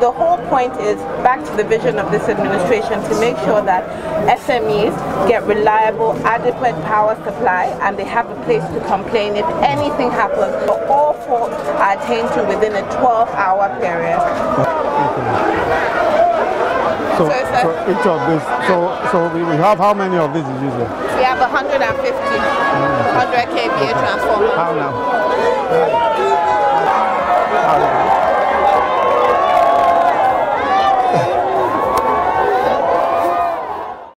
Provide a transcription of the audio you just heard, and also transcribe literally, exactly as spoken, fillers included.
the whole point is back to the vision of this administration to make sure that S M Es get reliable, adequate power supply, and they have a place to complain if anything happens. But all faults are attained to within a twelve hour period. So, so, so each of this, so so we, we have how many of these usually? We have one hundred fifty, one hundred K V A transformers. How now?